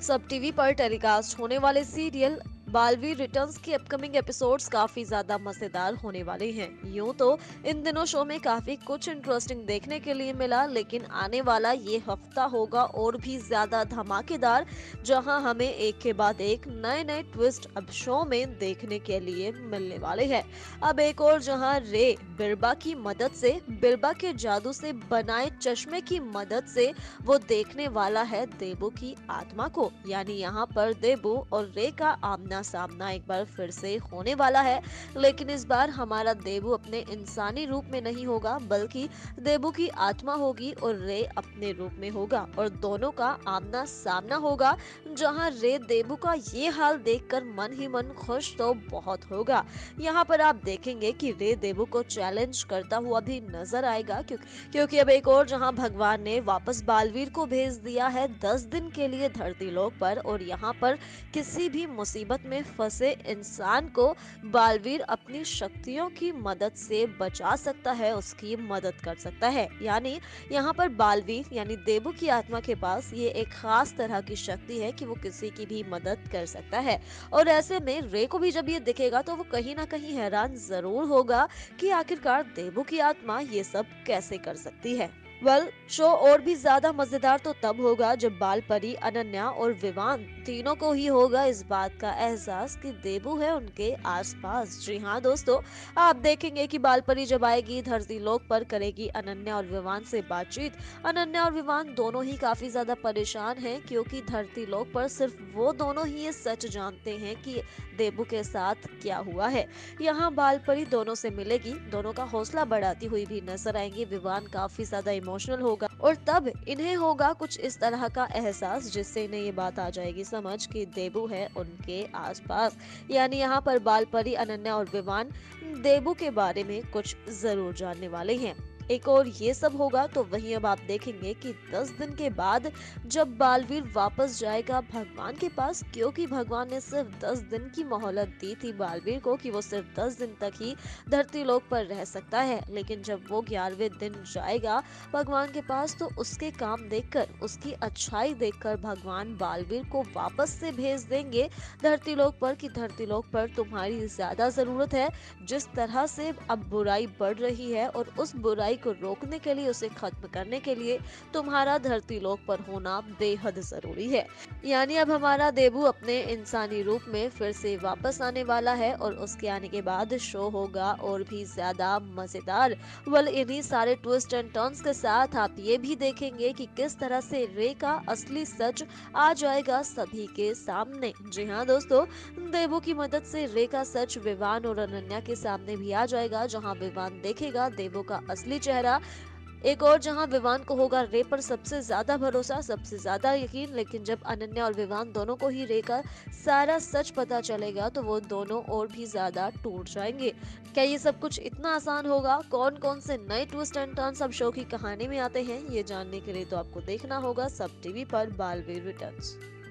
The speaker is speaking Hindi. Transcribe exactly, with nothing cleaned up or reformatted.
सब टीवी पर टेलीकास्ट होने वाले सीरियल बालवीर रिटर्न्स के अपकमिंग एपिसोड्स काफी ज्यादा मजेदार होने वाले हैं। यूं तो इन दिनों शो में काफी कुछ इंटरेस्टिंग देखने के लिए मिला, लेकिन आने वाला ये हफ्ता होगा और भी ज्यादा धमाकेदार, जहां हमें एक के बाद एक नए नए ट्विस्ट अब शो में देखने के लिए मिलने वाले हैं। अब एक और जहां रे बिरबा की मदद से, बिरबा के जादू से बनाए चश्मे की मदद से वो देखने वाला है देबू की आत्मा को। यानी यहाँ पर देबू और रे का आमना सामना एक बार फिर से होने वाला है, लेकिन इस बार हमारा देबू अपने इंसानी रूप में नहीं होगा, बल्कि देबू की आत्मा होगी और रे अपने रूप में होगा, और दोनों का आमना सामना होगा। जहां रे देबू का ये हाल देखकर मन ही मन खुश तो बहुत होगा। यहाँ पर आप देखेंगे कि रे देबू को चैलेंज करता हुआ भी नजर आएगा, क्योंकि क्योंकि अब एक और जहां भगवान ने वापस बालवीर को भेज दिया है दस दिन के लिए धरती लोक पर, और यहाँ पर किसी भी मुसीबत में फंसे इंसान को बालवीर अपनी शक्तियों की मदद से बचा सकता है, उसकी मदद कर सकता है। यानी यहाँ पर बालवीर यानी देबू की आत्मा के पास ये एक खास तरह की शक्ति है कि वो किसी की भी मदद कर सकता है। और ऐसे में रे को भी जब ये दिखेगा तो वो कहीं ना कहीं हैरान जरूर होगा कि आखिरकार देबू की आत्मा ये सब कैसे कर सकती है। वेल well, शो और भी ज्यादा मजेदार तो तब होगा जब बाल परी, अनन्या और विवान तीनों को ही होगा इस बात का एहसास कि देबू है उनके आसपास। जी हाँ दोस्तों, आप देखेंगे कि बाल परी जब आएगी धरती लोक पर, करेगी अनन्या और विवान से बातचीत। अनन्या और विवान दोनों ही काफी ज्यादा परेशान हैं, क्योंकि धरती लोक पर सिर्फ वो दोनों ही ये सच जानते हैं कि देबू के साथ क्या हुआ है। यहाँ बाल परी दोनों से मिलेगी, दोनों का हौसला बढ़ाती हुई भी नजर आएंगी। विवान काफी ज्यादा इमोशनल होगा, और तब इन्हें होगा कुछ इस तरह का एहसास जिससे इन्हें ये बात आ जाएगी समझ कि देबू है उनके आसपास। यानी यहाँ पर बाल परी, अनन्या और विवान देबू के बारे में कुछ जरूर जानने वाले हैं। एक और ये सब होगा तो वहीं अब आप देखेंगे कि दस दिन के बाद जब बालवीर वापस जाएगा भगवान के पास, क्योंकि भगवान ने सिर्फ दस दिन की मोहलत दी थी बालवीर को कि वो सिर्फ दस दिन तक ही धरती लोक पर रह सकता है। लेकिन जब वो ग्यारहवें दिन जाएगा भगवान के पास तो उसके काम देखकर, उसकी अच्छाई देखकर भगवान बालवीर को वापस से भेज देंगे धरती लोक पर कि धरती लोक पर तुम्हारी ज्यादा जरूरत है। जिस तरह से अब बुराई बढ़ रही है और उस बुराई को रोकने के लिए, उसे खत्म करने के लिए तुम्हारा धरती लोक पर होना बेहद जरूरी है। यानी अब हमारा देबू अपने इंसानी रूप में फिर से वापस आने वाला है, और उसके आने के बाद शो होगा और भी ज्यादा मजेदार। वेल, इन्हीं सारे ट्विस्ट एंड टर्न्स के साथ आप ये भी देखेंगे कि किस तरह से रे का असली सच आ जाएगा सभी के सामने। जी हाँ दोस्तों, देबू की मदद से रे का सच विवान और अनन्या के सामने भी आ जाएगा, जहाँ विवान देखेगा देबू का असली चेहरा। एक और जहां विवान को होगा रे पर सबसे ज्यादा भरोसा, सबसे ज्यादा यकीन, लेकिन जब अनन्या और विवान दोनों को ही रे का सारा सच पता चलेगा तो वो दोनों और भी ज्यादा टूट जाएंगे। क्या ये सब कुछ इतना आसान होगा? कौन कौन से नए ट्विस्ट एंड टर्न सब शो की कहानी में आते हैं, ये जानने के लिए तो आपको देखना होगा सब टीवी पर बालवीर रिटर्न्स।